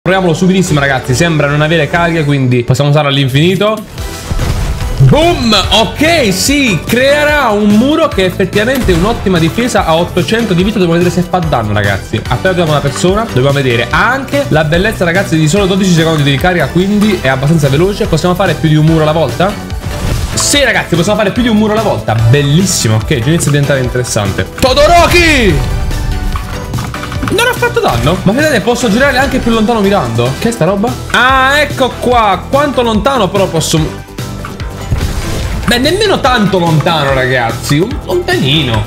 Proviamolo subitissimo, ragazzi. Sembra non avere carica, quindi possiamo usarlo all'infinito. Boom! Ok, sì, creerà un muro che effettivamente è un'ottima difesa a 800 di vita. Dobbiamo vedere se fa danno, ragazzi. Appena abbiamo una persona, dobbiamo vedere anche la bellezza, ragazzi, di solo 12 secondi di ricarica, quindi è abbastanza veloce. Possiamo fare più di un muro alla volta? Sì, ragazzi, possiamo fare più di un muro alla volta. Bellissimo, ok, già inizia a diventare interessante. Todoroki! Non ha fatto danno? Ma vedete, posso girare anche più lontano mirando? Che è sta roba? Ah, ecco qua. Quanto lontano però posso... Beh, nemmeno tanto lontano, ragazzi. Un pelino.